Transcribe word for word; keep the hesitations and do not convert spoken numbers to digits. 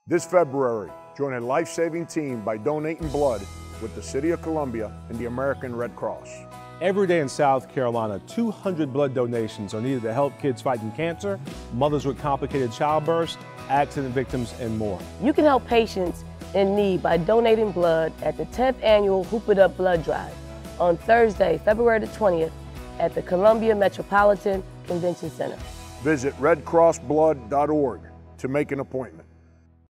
This February, join a life-saving team by donating blood with the City of Columbia and the American Red Cross. Every day in South Carolina, two hundred blood donations are needed to help kids fighting cancer, mothers with complicated childbirths, accident victims, and more. You can help patients in need by donating blood at the tenth Annual Hoop It Up Blood Drive on Thursday, February the twentieth at the Columbia Metropolitan Convention Center. Visit red cross blood dot org to make an appointment.